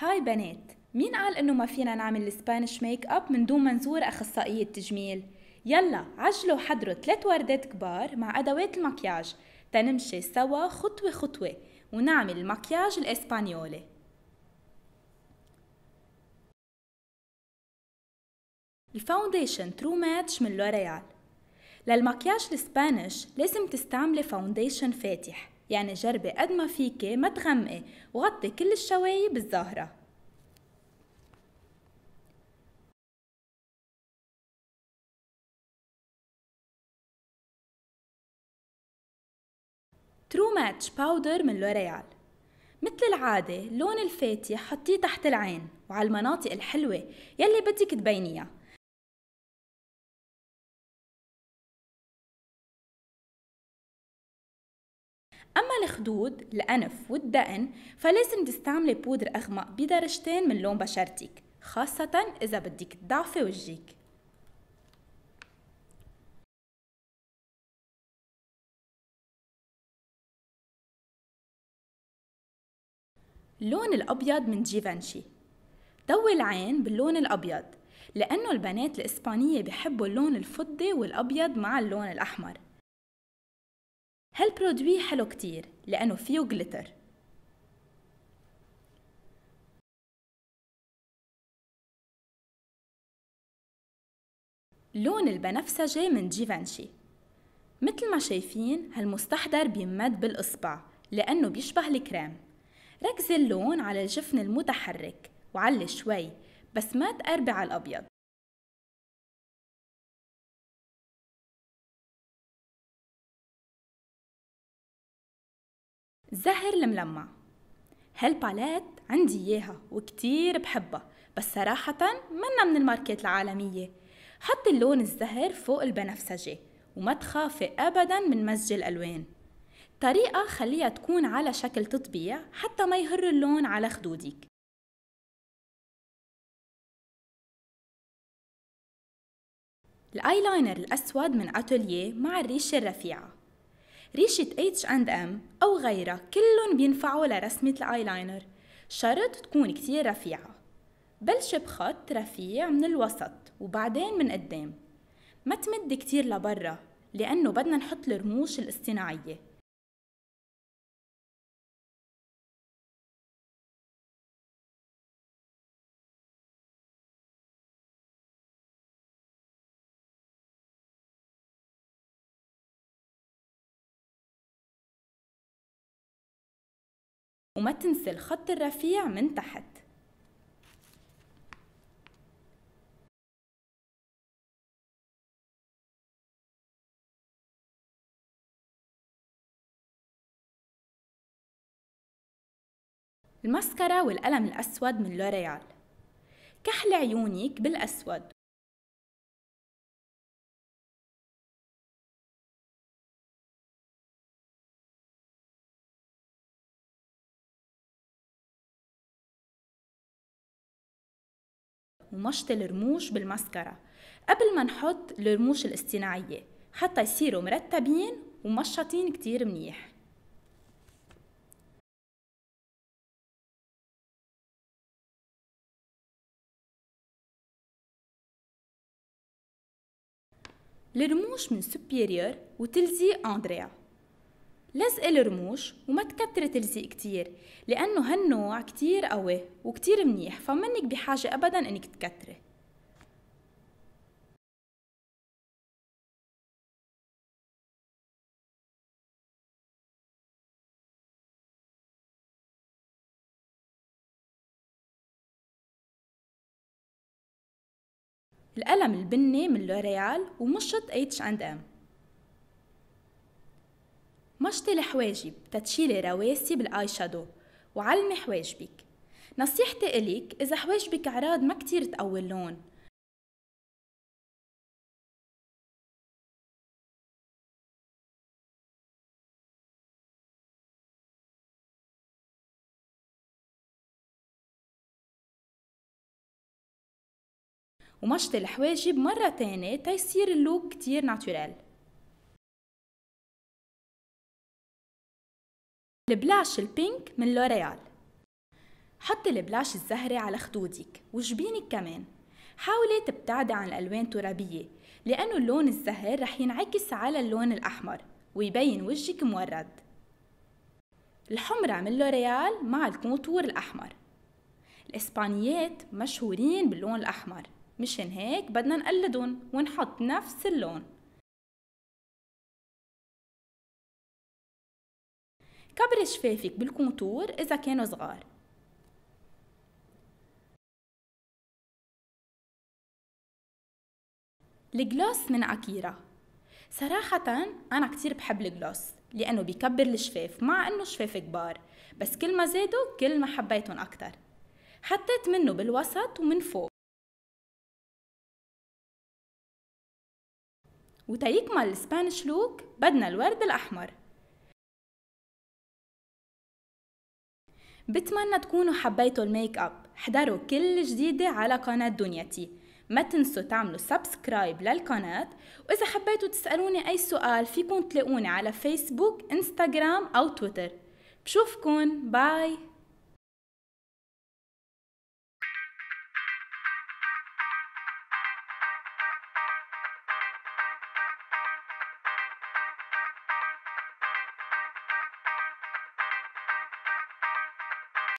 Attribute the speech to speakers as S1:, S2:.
S1: هاي بنات، مين قال انه ما فينا نعمل السبانيش ميك اب من دون ما نزور اخصائية تجميل؟ يلا عجلوا حضروا 3 وردات كبار مع ادوات المكياج تنمشي سوا خطوة خطوة ونعمل المكياج الاسبانيولي. الفاونديشن ترو ماتش من لوريال. للمكياج الاسبانيش لازم تستعملي فاونديشن فاتح، يعني جربي قد ما فيكي ما تغمقي وغطي كل الشوايب الظاهرة. ترو ماتش باودر من لوريال. مثل العادة اللون الفاتح حطيه تحت العين وعلى المناطق الحلوة يلي بدك تبينيها. أما الخدود، الأنف والدقن فلازم تستعملي بودر أغمق بدرجتين من لون بشرتك، خاصة إذا بدك تضعفي وجهك. اللون الأبيض من جيفانشي. ضوي العين باللون الأبيض لأنه البنات الإسبانية بيحبوا اللون الفضي والأبيض مع اللون الأحمر. هالبرودوي حلو كتير لأنه فيه جليتر. لون البنفسجي من جيفانشي. مثل ما شايفين هالمستحضر بيمد بالإصبع لأنه بيشبه الكريم. ركزي اللون على الجفن المتحرك وعلي شوي بس ما تقربي على الأبيض. زهر الملمع. هالباليت عندي إياها وكتير بحبها، بس صراحة منا من الماركات العالمية. حطي اللون الزهر فوق البنفسجي وما تخافي أبدا من مزج الألوان. طريقة خليها تكون على شكل تطبيع حتى ما يهر اللون على خدودك. الايلاينر الأسود من أتوليه مع الريشة الرفيعة. ريشة H&M أو غيرها كلهم بينفعوا لرسمة الايلاينر، شرط تكون كتير رفيعة. بلش بخط رفيع من الوسط وبعدين من قدام، ما تمد كتير لبرا لأنه بدنا نحط الرموش الاصطناعية. وما تنسي الخط الرفيع من تحت. الماسكارا والقلم الأسود من لوريال. كحل عيونك بالأسود. ومشط الرموش بالماسكارا قبل ما نحط الرموش الاصطناعية حتى يصيروا مرتبين ومشطين كتير منيح. الرموش من سوبيريور وتلزيق أندريا. لزق الرموش وما تكتري تلزيق كتير لأنه هالنوع كتير قوي وكتير منيح، فمنك بحاجة أبدا إنك تكتري. القلم البني من لوريال ومشط H&M. مشطي الحواجب تتشيلي رواسي بالاي شادو وعلمي حواجبك. نصيحتي إليك إذا حواجبك عراض ما كتير تقوي اللون. ومشطي الحواجب مرة تانية تيصير اللوك كتير ناتورال. البلاش البينك من لوريال. حطي البلاش الزهري على خدودك وجبينك كمان. حاولي تبتعدي عن الألوان الترابية لأنه اللون الزهر رح ينعكس على اللون الأحمر ويبين وجهك مورد. الحمرة من لوريال مع الكونتور الأحمر. الإسبانيات مشهورين باللون الأحمر، مشان هيك بدنا نقلدهم ونحط نفس اللون. كبري شفافك بالكونتور إذا كانوا صغار. الجلوس من أكيرا. صراحة أنا كتير بحب الجلوس لأنه بيكبر الشفاف مع أنه شفاف كبار، بس كل ما زادوا كل ما حبيتهم أكتر. حطيت منه بالوسط ومن فوق. وتيكمل السبانيش لوك بدنا الورد الأحمر. بتمنى تكونوا حبيتوا الميك اب. احضروا كل جديدة على قناة دنيتي. ما تنسوا تعملوا سبسكرايب للقناة، وإذا حبيتوا تسألوني أي سؤال فيكن تلاقوني على فيسبوك، انستغرام أو تويتر. بشوفكن، باي.